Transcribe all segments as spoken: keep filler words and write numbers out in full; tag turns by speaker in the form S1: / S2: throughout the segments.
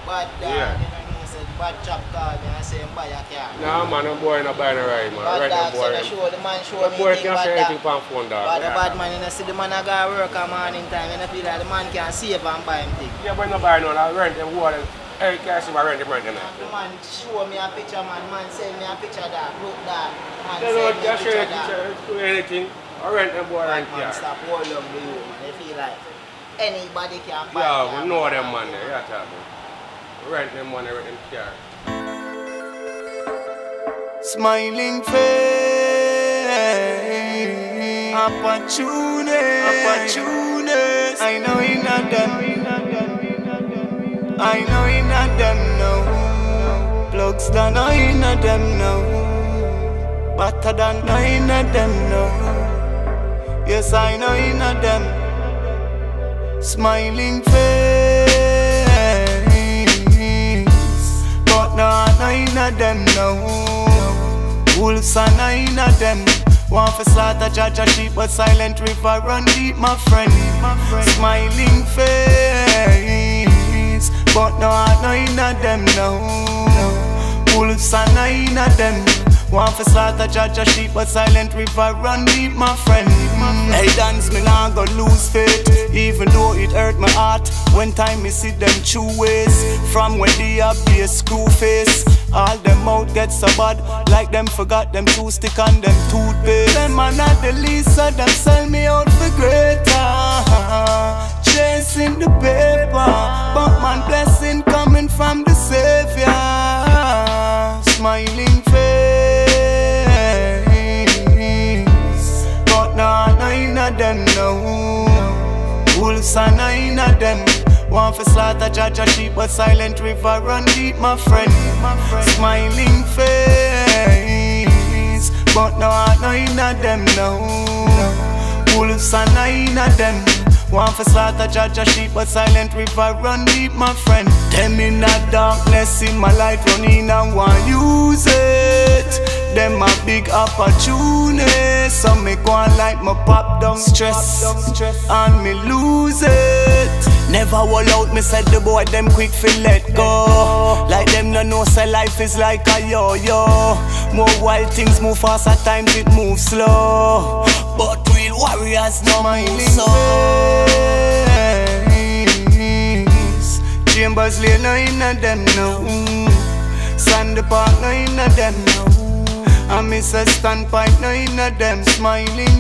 S1: Bad dog,
S2: Yeah.
S1: you know me say bad chap call me and say him buy a car.
S2: Nah man, no boy no buy no ride man.
S1: Bad
S2: Right
S1: dog
S2: no boy.
S1: say the show, the man show
S2: The
S1: me
S2: boy
S1: thing
S2: can't say
S1: bad
S2: anything
S1: dog.
S2: on phone dog.
S1: But the
S2: Yeah.
S1: bad man, you know, see the man a go work a morning time, you know, feel like the man can save and buy him thing.
S2: Yeah, but no buy no, I rent them water. Hey, cash him, I rent him rent them.
S1: The man show me a picture, man, man send me a picture that, look that, man
S2: They don't
S1: send me a
S2: cash
S1: picture that.
S2: anything, do anything. I rent them boy
S1: Bad
S2: rent
S1: man
S2: car.
S1: stop hold up the you, man, they feel like anybody can buy
S2: Yeah,
S1: car,
S2: we know them man there, yeah talking. Rent them money, rent them car.
S3: Smiling face, opportunity, opportunity. I know you not them, I know you not them now. Plugs done, I know you not them now. Better than I know not them now. Yes, I know you not them. Smiling face, but no, I know you not them now. Wolves and nine of them. Want for slaughter judge a sheep, but silent river run deep, my friend. Smiling face, but no heart nine of them now. Wolves and nine of them. Want for slaughter judge a sheep, but silent river run deep, my friend. Hey dance, me nah go lose faith, even though it hurt my heart. When time me see them two ways, from when they up be a screw face. All them out get so bad, like them forgot them two stick on them toothpaste. Them are not the least, so them sell me out for greater. Chasing the paper, but man blessing coming from the Savior. Smiling face, but nah, nine of them now. Wolves are nine of them. Want for slaughter judge a sheep, but silent river run deep, my friend. Smiling face, but no heart nine of them now. Wolves are nine of them. Want for slaughter judge a sheep, but silent river run deep, my friend. Them in that darkness, in my light running and want use it. Them a big opportunity, so me go on like my pop down stress, and me lose it. Never wall out, me said the boy them quick fi let go. Like them no know say life is like a yo-yo. More wild things move fast, at times it moves slow. But real warriors no move so. Chambers Lane nine of them now. Sandy Park nine of them now. And me say Standpipe nine of them. Smiling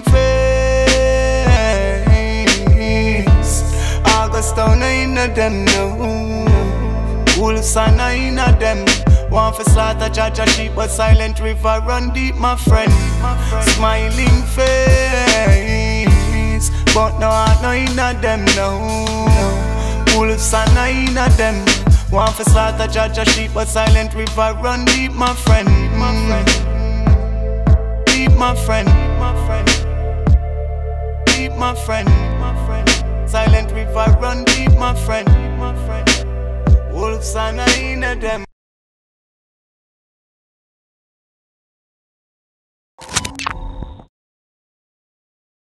S3: face, Augustown nine of them now. Wolves are nine of them. Want for slaughter judge a sheep, but silent river run deep, my friend. Smiling face, but no heart nine of them now. Wolves are nine of them. Want for slaughter judge a sheep, but silent river run deep, my friend. Deep, my friend. Deep, my friend. Silent river run deep, my friend. Wolves are nine of them.